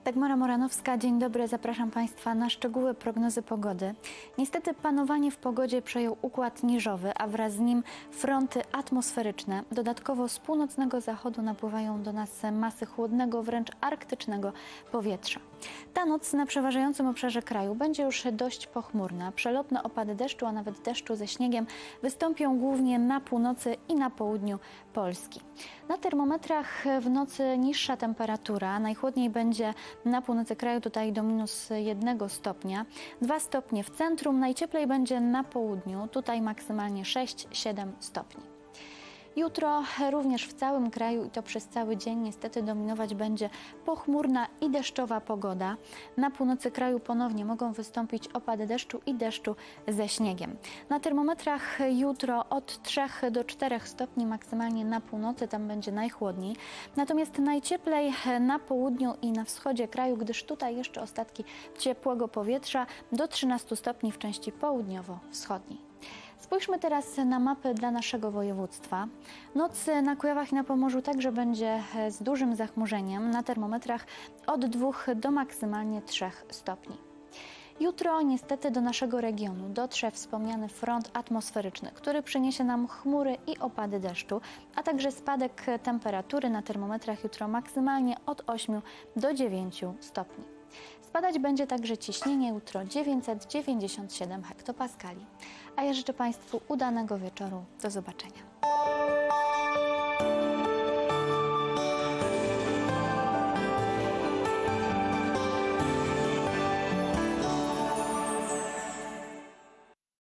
Dagmara Moranowska, dzień dobry, zapraszam Państwa na szczegóły prognozy pogody. Niestety panowanie w pogodzie przejął układ niżowy, a wraz z nim fronty atmosferyczne. Dodatkowo z północnego zachodu napływają do nas masy chłodnego, wręcz arktycznego powietrza. Ta noc na przeważającym obszarze kraju będzie już dość pochmurna. Przelotne opady deszczu, a nawet deszczu ze śniegiem wystąpią głównie na północy i na południu Polski. Na termometrach w nocy niższa temperatura, najchłodniej będzie na północy kraju, tutaj do -1 stopnia, 2 stopnie w centrum, najcieplej będzie na południu, tutaj maksymalnie 6-7 stopni. Jutro również w całym kraju i to przez cały dzień niestety dominować będzie pochmurna i deszczowa pogoda. Na północy kraju ponownie mogą wystąpić opady deszczu i deszczu ze śniegiem. Na termometrach jutro od 3 do 4 stopni maksymalnie na północy, tam będzie najchłodniej. Natomiast najcieplej na południu i na wschodzie kraju, gdyż tutaj jeszcze ostatki ciepłego powietrza, do 13 stopni w części południowo-wschodniej. Spójrzmy teraz na mapę dla naszego województwa. Noc na Kujawach i na Pomorzu także będzie z dużym zachmurzeniem, na termometrach od 2 do maksymalnie 3 stopni. Jutro niestety do naszego regionu dotrze wspomniany front atmosferyczny, który przyniesie nam chmury i opady deszczu, a także spadek temperatury na termometrach jutro maksymalnie od 8 do 9 stopni. Spadać będzie także ciśnienie jutro 997 hektopaskali. A ja życzę Państwu udanego wieczoru. Do zobaczenia.